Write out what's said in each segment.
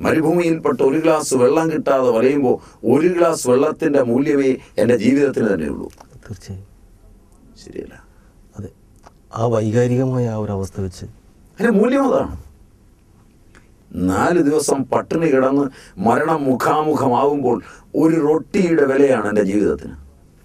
മരുഭൂമിയിൽപ്പെട്ട് ഒരു ഗ്ലാസ് വെള്ളം കിട്ടാതെ വലയുമ്പോൾ ഒരു ഗ്ലാസ് വെള്ളത്തിൻ്റെ മൂല്യമേ എൻ്റെ ജീവിതത്തിന് തന്നെയുള്ളൂ. തീർച്ചയായും ശരിയല്ല? അതെ, ആ വൈകാരികമായ ആ ഒരു അവസ്ഥ വെച്ച് അതിൻ്റെ മൂല്യം അതാണ്. 4 ദിവസം പട്ടിണി കിടന്ന് മരണം മുഖാമുഖമാവുമ്പോൾ ഒരു റൊട്ടിയുടെ വിലയാണ് എൻ്റെ ജീവിതത്തിന്.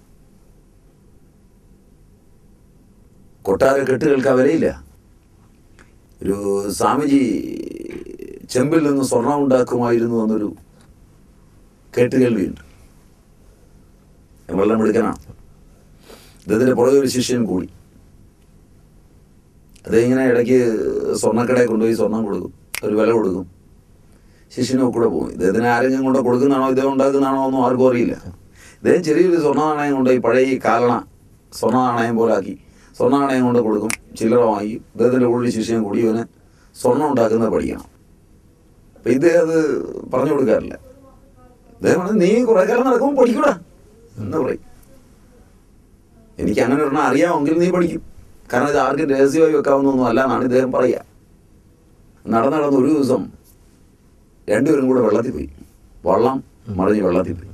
കൊട്ടാര കെട്ടുകൾക്ക് ആ വിലയില്ല. ഒരു സ്വാമിജി ചെമ്പിൽ നിന്ന് സ്വർണം ഉണ്ടാക്കുമായിരുന്നു എന്നൊരു കേട്ടുകേൾവിയുണ്ട്. വെള്ളം എടുക്കാനാണ്. ഇദ്ദേഹത്തിൻ്റെ പുറകെ ഒരു ശിഷ്യൻ കൂടി. അതിങ്ങനെ ഇടയ്ക്ക് സ്വർണ്ണക്കടയിൽ കൊണ്ടുപോയി സ്വർണം കൊടുക്കും, ഒരു വില കൊടുക്കും. ശിഷ്യനും കൂടെ പോകും. ഇദ്ദേഹത്തിന് ആരെങ്കിലും കൊണ്ട് കൊടുക്കുന്നതാണോ ഇദ്ദേഹം ഉണ്ടാക്കുന്നതാണോ ഒന്നും ആർക്കും അറിയില്ല. ഇദ്ദേഹം ചെറിയൊരു സ്വർണ്ണ നാണയം കൊണ്ടുപോയി പഴയ ഈ കാലണ സ്വർണ്ണ നാണയം പോലെ ആക്കി സ്വർണ്ണ നാണയം കൊണ്ട് കൊടുക്കും. ചില്ലറ വാങ്ങി ഇദ്ദേഹത്തിൻ്റെ കൂടെ ശിഷ്യൻ കൂടി ഇവന് സ്വർണ്ണം ഉണ്ടാക്കുന്നത് പഠിക്കണം. അപ്പം ഇദ്ദേഹം അത് പറഞ്ഞു കൊടുക്കാറില്ല. ഇദ്ദേഹം പറഞ്ഞു, നീ കുറേ കാലം നടക്കുമ്പോൾ പഠിക്കൂടാ എന്ന് പറയും. എനിക്ക് അങ്ങനെ ഒരെണ്ണം അറിയാമെങ്കിൽ നീ പഠിക്കും, കാരണം ഇത് ആർക്കും രഹസ്യമായി വെക്കാവുന്നൊന്നും അല്ല എന്നാണ് ഇദ്ദേഹം പറയുക. നടന്ന് ഒരു ദിവസം രണ്ടുപേരും കൂടെ വെള്ളത്തിൽ പോയി. വള്ളം മറിഞ്ഞ് വെള്ളത്തിൽ പോയി.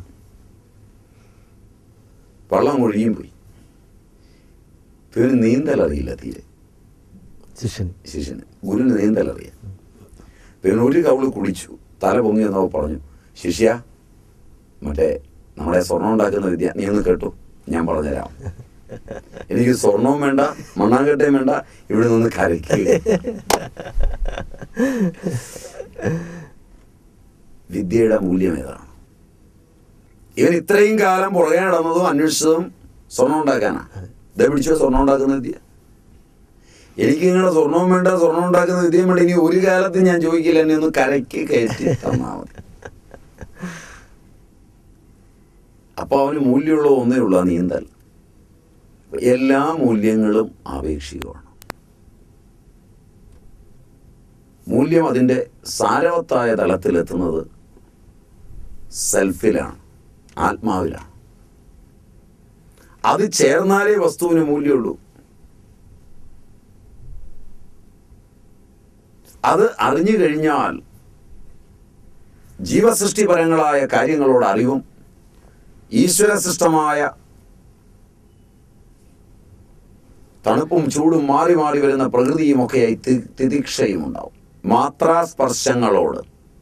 വള്ളം ഒഴുകിയും പോയി. ഇവന് നീന്തൽ അറിയില്ല തീരെ. ശിഷ്യന് ഗുരുവിന് നീന്തൽ അറിയാം. ഇവന് ഒരു കവിള് കുടിച്ചു. തല പൊങ്ങി എന്നോ പറഞ്ഞു, ശിഷ്യ, മറ്റേ നമ്മുടെ സ്വർണ്ണം ഉണ്ടാക്കുന്ന വിദ്യ നീ ഒന്ന് കേട്ടു, ഞാൻ പറഞ്ഞുതരാം. എനിക്ക് സ്വർണവും വേണ്ട, മണ്ണാങ്കട്ടയും വേണ്ട, ഇവിടെ നിന്ന് കരയ്ക്കുക. വിദ്യയുടെ മൂല്യം ഏതാണ്? ഇവൻ ഇത്രയും കാലം പുറകെ നടന്നതും അന്വേഷിച്ചതും സ്വർണം ഉണ്ടാക്കാനാണ്. ഇതേ പിടിച്ചോ സ്വർണം ഉണ്ടാക്കുന്ന വിദ്യ. എനിക്ക് നിങ്ങളുടെ സ്വർണവും വേണ്ട, സ്വർണം ഉണ്ടാക്കുന്ന വിദ്യയും വേണ്ട, ഇനി ഒരു കാലത്ത് ഞാൻ ചോദിക്കില്ല, എന്നെ ഒന്ന് കരയ്ക്ക് കയറ്റി തന്നാൽ മതി. അപ്പോൾ അവന് മൂല്യമുള്ള ഒന്നേ ഉള്ളൂ, ആ നീന്തൽ. എല്ലാ മൂല്യങ്ങളും ആപേക്ഷികമാണ്. മൂല്യം അതിൻ്റെ സാരവത്തായ തലത്തിലെത്തുന്നത് സെൽഫിലാണ്, ആത്മാവിലാണ്. അത് ചേർന്നാലേ വസ്തുവിന് മൂല്യമുള്ളൂ. അത് അറിഞ്ഞു കഴിഞ്ഞാൽ ജീവസൃഷ്ടിപരങ്ങളായ കാര്യങ്ങളോട് അറിവും ഈശ്വരസൃഷ്ടമായ തണുപ്പും ചൂടും മാറി മാറി വരുന്ന പ്രകൃതിയുമൊക്കെയായി തിതിക്ഷയും ഉണ്ടാവും. മാത്രാസ്പർശങ്ങളോട്,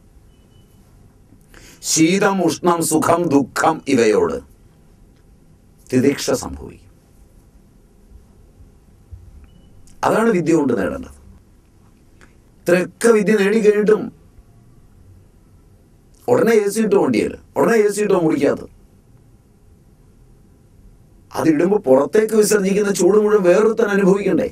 ശീതം ഉഷ്ണം സുഖം ദുഃഖം ഇവയോട് തിതിക്ഷ സംഭവിക്കും. അതാണ് വിദ്യ കൊണ്ട് നേടേണ്ടത്. ഇത്രയൊക്കെ വിദ്യ നേടിക്കഴിഞ്ഞിട്ടും ഉടനെ AC ഇട്ടോ വണ്ടിയല്ല, ഉടനെ AC ഇട്ടോ മുടിക്കാത്തത്. അതിടുമ്പോൾ പുറത്തേക്ക് വിസർജിക്കുന്ന ചൂട് മുഴുവൻ വേറൊരുത്തൻ അനുഭവിക്കണ്ടേ?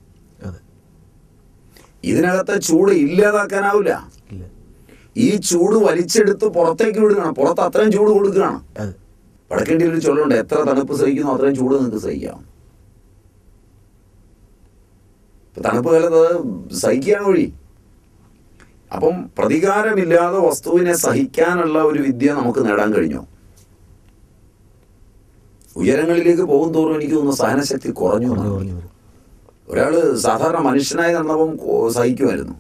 ഇതിനകത്തെ ചൂട് ഇല്ലാതാക്കാനാവില്ല. ഈ ചൂട് വലിച്ചെടുത്ത് പുറത്തേക്ക് വിടുകയാണ്. പുറത്ത് അത്രയും ചൂട് കൊടുക്കുകയാണ്. വടക്കേണ്ടി ഒരു ചൊല്ലുണ്ട്, എത്ര തണുപ്പ് സഹിക്കുന്നോ അത്രയും ചൂട് നിങ്ങൾക്ക് സഹിക്കാം. തണുപ്പ് കാലത്ത് സഹിക്കുകയാണ് വഴി. അപ്പം പ്രതികാരമില്ലാതെ വസ്തുവിനെ സഹിക്കാനുള്ള ഒരു വിദ്യ നമുക്ക് നേടാൻ കഴിഞ്ഞു. ഉയരങ്ങളിലേക്ക് പോകും തോറും എനിക്ക് തോന്നുന്നു സഹനശക്തി കുറഞ്ഞു. ഒരാൾ സാധാരണ മനുഷ്യനായി നടന്നപ്പം സഹിക്കുമായിരുന്നു.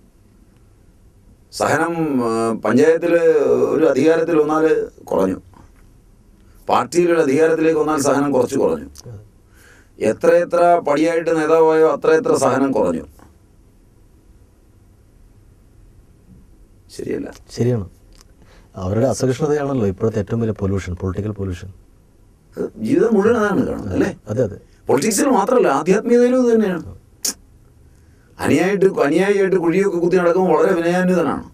സഹനം പഞ്ചായത്തിൽ ഒരു അധികാരത്തിൽ വന്നാൽ കുറഞ്ഞു, പാർട്ടിയിലൊരു അധികാരത്തിലേക്ക് വന്നാൽ സഹനം കുറച്ച് കുറഞ്ഞു. എത്ര പടിയായിട്ട് നേതാവായോ അത്ര സഹനം കുറഞ്ഞു. ശരിയല്ല? ശരിയാണ്. അവരുടെ അസഹിഷ്ണുതയാണല്ലോ ഇപ്പോഴത്തെ ഏറ്റവും വലിയ പൊല്യൂഷൻ, പൊളിറ്റിക്കൽ പൊല്യൂഷൻ. ജീവിതം മുഴുവൻ അതാണ് കാണുന്നത് അല്ലേ? അതെ അതെ. പൊളിറ്റിക്സിൽ മാത്രമല്ല, ആധ്യാത്മികതയിലും ഇത് തന്നെയാണ്. അനുയായിയായിട്ട് കുഴിയൊക്കെ കുത്തി നടക്കുമ്പോൾ വളരെ വിനയാന്വിതനാണ്.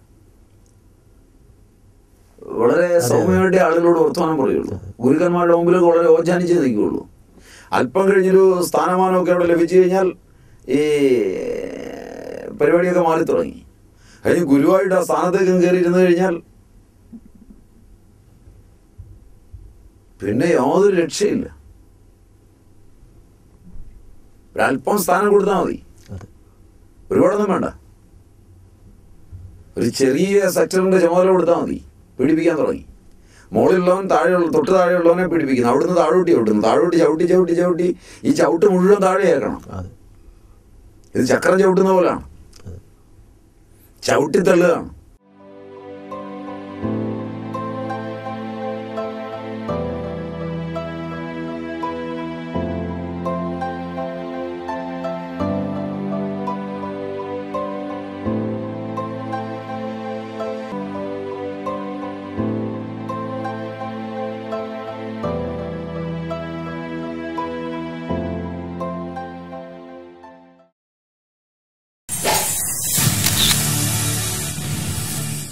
വളരെ സൗമ്യമായിട്ട് ആളുകളോട് വർത്തമാനം പറയുള്ളൂ. ഗുരുക്കന്മാരുടെ മുമ്പിലൊക്കെ വളരെ ഓജാനിച്ച് നിൽക്കുകയുള്ളൂ. അല്പം കഴിഞ്ഞൊരു സ്ഥാനമാനമൊക്കെ അവിടെ ലഭിച്ചു കഴിഞ്ഞാൽ ഈ പരിപാടിയൊക്കെ മാറി തുടങ്ങി. കഴിഞ്ഞ് ഗുരുവായിട്ട് ആ സ്ഥാനത്തേക്ക് കയറി ഇരുന്ന് കഴിഞ്ഞാൽ പിന്നെ യാതൊരു രക്ഷയില്ല. ഒരല്പം സ്ഥാനം കൊടുത്താൽ മതി, ഒരുപാടൊന്നും വേണ്ട. ഒരു ചെറിയ സെക്ടറിന്റെ ചുമതല കൊടുത്താൽ മതി, പീഡിപ്പിക്കാൻ തുടങ്ങി. മുകളിലുള്ളവൻ തൊട്ട് താഴെയുള്ളവനെ പീഡിപ്പിക്കുന്നു. അവിടുന്ന് താഴോട്ടി ചവിട്ടി ഈ ചവിട്ട് മുഴുവൻ താഴെയാക്കണം. ഇത് ചക്രം ചവിട്ടുന്ന പോലാണ്, ചവിട്ടി തള്ളുകയാണ്.